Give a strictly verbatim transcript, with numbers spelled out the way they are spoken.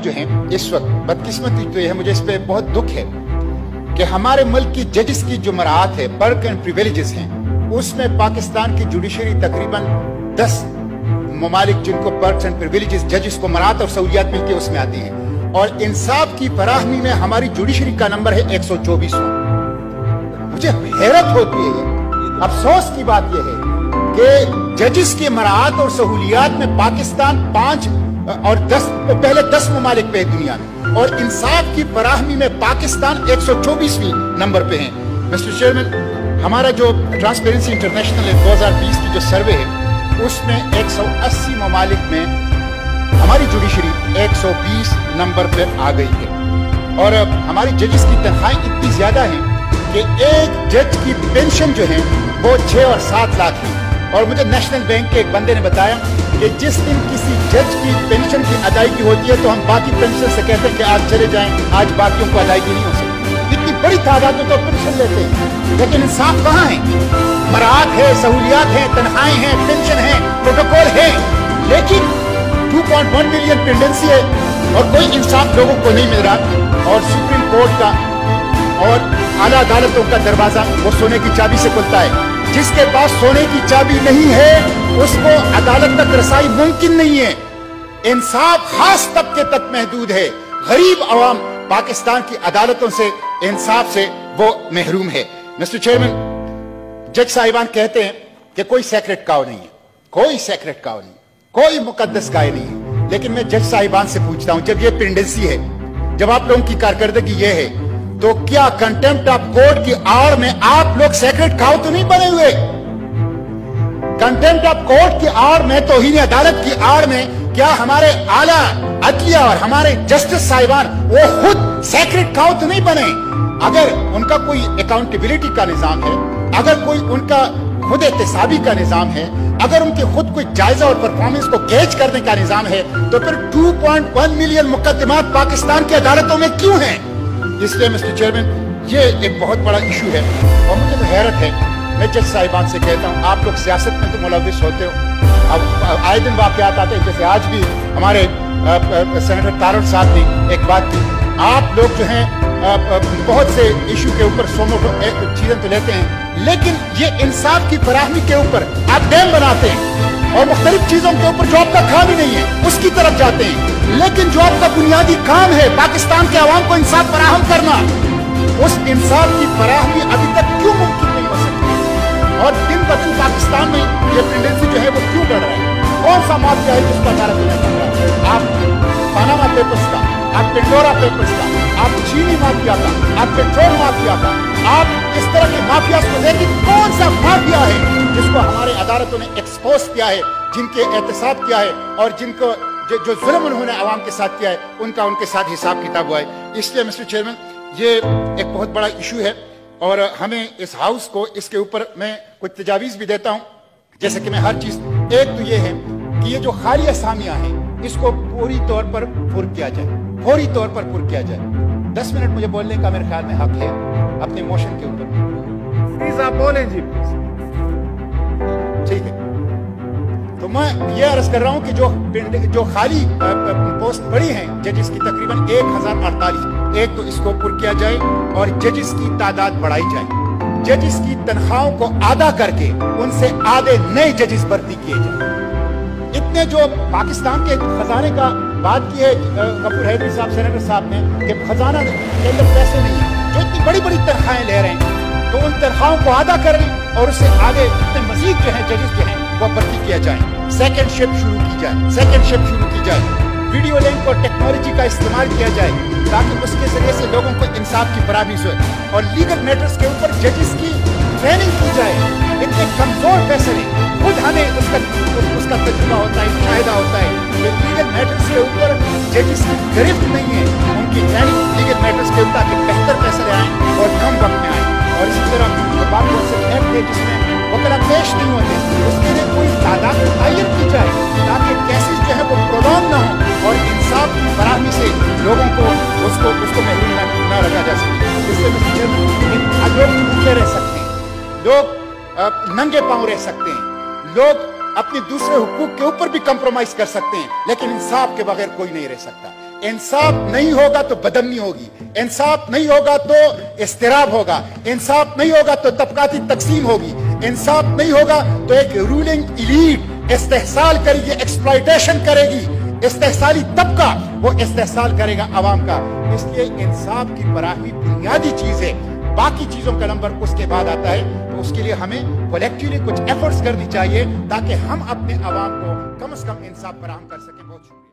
जो हैं इस वक्त, बदकिस्मती तो यह है, मुझे इस पे बहुत दुख है कि हमारे मुल्क की जजेस की जो मराहत है, पर्क एंड प्रिविलेजेस हैं, उसमें पाकिस्तान की जुडिशरी तकरीबन दस ममालिक जिनको पर्क्स एंड प्रिविलेजेस, जजेस को मराहत और सहूलियात मिलती है, उसमें आती हैं। और इंसाफ की फराहमी में हमारी जुडिशरी का नंबर है एक सौ चौबीसवां। मुझे हैरत होती है, अफसोस की बात यह है कि जजेस की मराहत और सहूलियात में पाकिस्तान पांच और दस पहले दस ममालिक पे है दुनिया में, और इंसाफ की फराहमी में पाकिस्तान एक सौ चौबीसवीं नंबर पे है। मिस्टर चेयरमैन, हमारा जो ट्रांसपेरेंसी इंटरनेशनल दो हजार बीस की जो सर्वे है, उसमें एक सौ अस्सी ममालिक में हमारी जुडिशरी एक सौ बीस नंबर पे आ गई है। और हमारी जजेस की तनख्वाहें इतनी ज्यादा हैं कि एक जज की पेंशन जो है वो छह और सात लाख है। और मुझे नेशनल बैंक के एक बंदे ने बताया कि जिस दिन किसी जज की पेंशन की अदायगी होती है तो हम बाकी पेंशन से कहते हैं कि आज चले जाएं, आज बाकियों को अदायगी नहीं हो सकती। इतनी बड़ी तादाद में तो पेंशन लेते हैं, लेकिन इंसाफ कहाँ है? मराहत है, सहूलियात है, तनख्वाहें हैं, पेंशन है, प्रोटोकॉल है, लेकिन दो पॉइंट एक मिलियन पेंडेंसी है और कोई इंसाफ लोगों को नहीं मिल रहा। और सुप्रीम कोर्ट का और आला अदालतों का दरवाजा वो सोने की चाबी से खुलता है। जिसके पास सोने की चाबी नहीं है उसको अदालत तक रसाई मुमकिन नहीं है। इंसाफ खास तबके तक महदूद है। गरीब अवाम पाकिस्तान की अदालतों से, इंसाफ से वो महरूम है। मिस्टर चेयरमैन, जज साहिबान कहते हैं कि कोई सेक्रेट काव नहीं है, कोई सेक्रेट काव नहीं, कोई मुकद्दस गाय नहीं है। लेकिन मैं जज साहिबान से पूछता हूं, जब ये पेंडेंसी है, जब आप लोगों की कारकर्दगी ये है, तो क्या कंटेम्प्ट ऑफ कोर्ट की आड़ में आप लोग सेक्रेट काव तो नहीं बने हुए? कंटेम्प्ट ऑफ कोर्ट की आड़ में, तौहीन अदालत की आड़ में क्या हमारे आला अदलिया और हमारे जस्टिस साहिबान वो खुद सेक्रेट काव तो नहीं बने? अगर उनका कोई अकाउंटेबिलिटी का निजाम है, अगर कोई उनका खुद एहतसाबी का निजाम है, अगर उनके खुद कोई जायजा और परफॉर्मेंस को गेज करने का निजाम है, तो फिर दो पॉइंट एक मिलियन मुकदमात पाकिस्तान की अदालतों में क्यों हैं? इसलिए मिस्टर चेयरमैन, ये एक बहुत बड़ा इशू है और मुझे तो हैरत है। मैं जज साहिबान से कहता हूँ, आप लोग सियासत में तो मुलविस होते हो, अब आए दिन वाकयात आते हैं। जैसे आज भी हमारे सेनेटर तारड़ साहब ने एक बात की, आप लोग जो हैं बहुत से इशू के ऊपर सोमो चीजें तो लेते हैं, लेकिन ये इंसाफ की फराहमी के ऊपर आप डैम बनाते हैं और मुख्तलिफ चीजों के ऊपर जो आपका काम ही नहीं है उसकी तरफ जाते हैं। लेकिन जो आपका बुनियादी काम है पाकिस्तान के अवाम को इंसाफ फराहम करना, उस इंसाफ की फराहमी अभी तक क्यों मुमकिन नहीं हो सकती? और दिन ब दिन पाकिस्तान में ये टेंडेंसी जो है वो क्यों बढ़ रहा है? कौन सा माफिया है जिसका अदालत में चल रहा है? आप पानामा पेपर्स का, आप पेंडोरा पेपर्स का, आप चीनी माफिया का, आप पेट्रोल माफिया का, आप इस तरह के माफिया को देखिए, कौन सा माफिया है जिसको हमारे अदालतों ने एक्सपोज किया है, जिनके एहतसाब किया है और जिनको जो, जो जुल्म उन्होंने आवाम के साथ किया है, उनका उनके साथ हिसाब किताब हुआ है। इसलिए मिस्टर चेयरमैन, ये एक बहुत बड़ा इशू है और हमें इस हाउस को इसके ऊपर मैं कुछ तजावीज भी देता हूँ। जैसे कि मैं हर चीज, एक तो ये है कि ये जो खाली असामियां हैं इसको पूरी तौर पर पुर किया जाए, फौरी तौर पर पुर किया जाए। दस मिनट मुझे बोलने का मेरे ख्याल में हक है अपने मोशन के ऊपर। प्लीज आप बोलें जी। ठीक है, तो मैं ये अर्ज कर रहा हूं कि जो जो खाली पोस्ट पड़ी हैं जजेस की तकरीबन एक हजार अड़तालीस, एक तो इसको पुर किया जाए और जजेस की तादाद बढ़ाई जाए। जजेस की तनख्वाहों को आधा करके उनसे आधे नए जजेस भर्ती किए जाए। इतने जो पाकिस्तान के खजाने का बात की है कपूर हैदरी साहब, सेनेटर साहब ने, कि खजाना के अंदर पैसे नहीं है, जो इतनी बड़ी बड़ी तनख्वाहें ले रहे हैं, तो उन तनख्वाहों को आधा करें और उससे आगे जितने मजीद जो है जजेस जो हैं वो भर्ती किया जाए। सेकंड शिफ्ट शुरू की जाए, सेकंड शिफ्ट शुरू की जाए। वीडियो लिंक और टेक्नोलॉजी का इस्तेमाल किया जाए ताकि उसके जरिए से लोगों को इंसाफ की फराहमी हो। और लीगल मैटर्स के ऊपर जजेस की ट्रेनिंग की जाए। इतने कमजोर फैसले, खुद हमें उसका उसका तजुर्बा होता है, फायदा होता है कि लीगल मैटर्स के ऊपर जजेस की गिरफ्त नहीं है, उनकी ट्रेनिंग लीगल मैटर्स के ऊपर ताकि बेहतर फैसले आए और कम वक्त में आए। और इसी तरह बाकी एक्ट है जिसमें वकला पेश नहीं होते, उसके लिए कोई तादाद मुतय्यन की जाए ताकि केसेस जो है वो प्रोलॉन्ग ना हो और इंसाफ की फराहमी से लोगों को उसको उसको महरूम न, न रखा जा सके। इसलिए लोग भूखे रह सकते हैं, लोग नंगे पांव रह सकते हैं, लोग अपने दूसरे हुकूक के ऊपर भी कंप्रोमाइज कर सकते हैं, लेकिन इंसाफ के बगैर कोई नहीं रह सकता। انصاف نہیں ہوگا تو بدامنی ہوگی، انصاف نہیں ہوگا تو اضطراب ہوگا، انصاف نہیں ہوگا تو طبقاتی تقسیم ہوگی، انصاف نہیں ہوگا تو ایک رولنگ ایلیٹ استحصال کرے گی، ایکسپلائٹیشن کرے گی، استحصالی طبقہ وہ استحصال کرے گا عوام کا۔ اس لیے انصاف کی فراہمی بنیادی چیز ہے، باقی چیزوں کا نمبر اس کے بعد آتا ہے۔ تو اس کے لیے ہمیں کولیکٹیولی کچھ ایفرٹس کرنی چاہیے تاکہ ہم اپنے عوام کو کم از کم انصاف فراہم کر سکیں۔ بہت شکریہ۔